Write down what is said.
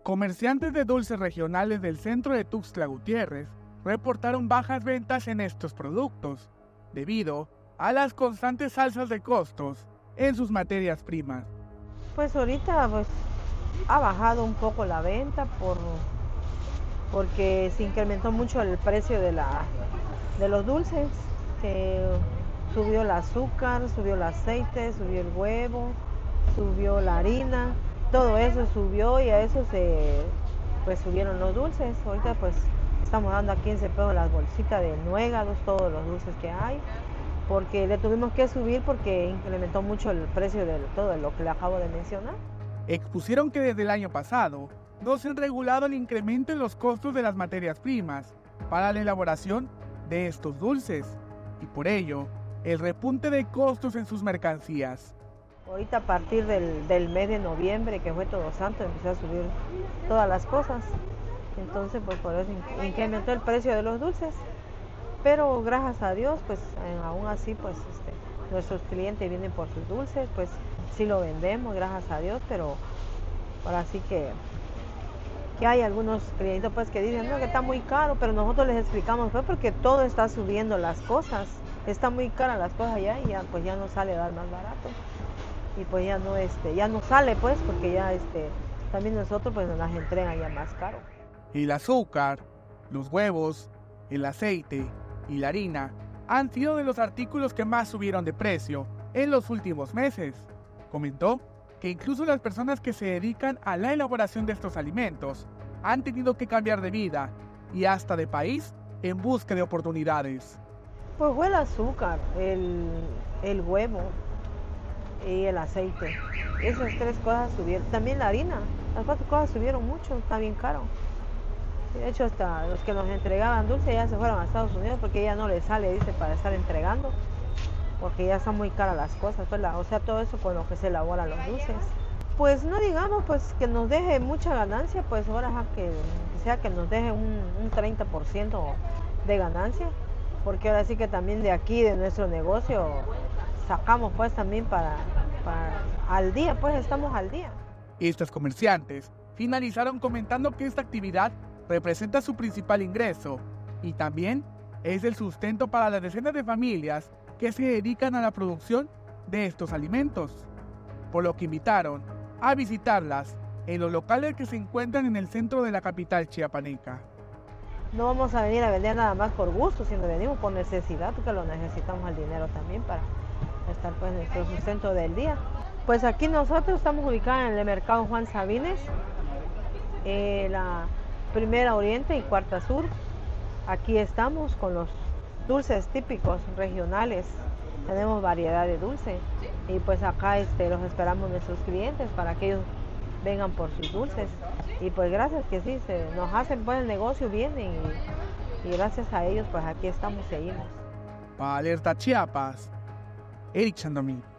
Comerciantes de dulces regionales del centro de Tuxtla Gutiérrez reportaron bajas ventas en estos productos, debido a las constantes alzas de costos en sus materias primas. Pues ahorita ha bajado un poco la venta porque se incrementó mucho el precio de los dulces, que subió el azúcar, subió el aceite, subió el huevo, subió la harina, todo eso subió y a eso pues subieron los dulces. Ahorita pues estamos dando a 15 pesos las bolsitas de nuegados, todos los dulces que hay, porque le tuvimos que subir porque incrementó mucho el precio de todo lo que le acabo de mencionar. Expusieron que desde el año pasado no se han regulado el incremento en los costos de las materias primas para la elaboración de estos dulces y por ello el repunte de costos en sus mercancías. Ahorita a partir del mes de noviembre, que fue Todo Santo, empezó a subir todas las cosas. Entonces, pues por eso incrementó el precio de los dulces. Pero gracias a Dios, pues aún así, pues nuestros clientes vienen por sus dulces, pues sí lo vendemos, gracias a Dios, pero ahora sí que hay algunos clientes pues que dicen, no, que está muy caro, pero nosotros les explicamos, pues porque todo está subiendo las cosas, está muy cara las cosas allá y ya, pues ya no sale dar más barato. Y pues ya no sale pues porque ya también nosotros pues nos las entregan ya más caro. El azúcar, los huevos, el aceite y la harina han sido de los artículos que más subieron de precio en los últimos meses. Comentó que incluso las personas que se dedican a la elaboración de estos alimentos han tenido que cambiar de vida y hasta de país en busca de oportunidades. Pues fue el azúcar, el huevo y el aceite. Esas tres cosas subieron. También la harina. Las cuatro cosas subieron mucho, está bien caro. De hecho, hasta los que nos entregaban dulce ya se fueron a Estados Unidos porque ya no les sale, dice, para estar entregando. Porque ya son muy caras las cosas, pues, o sea, todo eso con lo que se elaboran los dulces. Pues no digamos pues que nos deje mucha ganancia, pues ahora que sea que nos deje un 30% de ganancia. Porque ahora sí que también de aquí, de nuestro negocio, sacamos pues también para al día, pues estamos al día. Estos comerciantes finalizaron comentando que esta actividad representa su principal ingreso y también es el sustento para las decenas de familias que se dedican a la producción de estos alimentos, por lo que invitaron a visitarlas en los locales que se encuentran en el centro de la capital chiapaneca. No vamos a venir a vender nada más por gusto, sino venimos por necesidad, porque lo necesitamos el dinero también para estar pues en nuestro sustento del día. Pues aquí nosotros estamos ubicados en el mercado Juan Sabines, la Primera Oriente y Cuarta Sur. Aquí estamos con los dulces típicos regionales, tenemos variedad de dulce y pues acá los esperamos nuestros clientes para que ellos vengan por sus dulces y pues gracias que sí, nos hacen pues el negocio bien y gracias a ellos pues aquí estamos, seguimos. Para Alerta Chiapas, Eric Chandomí.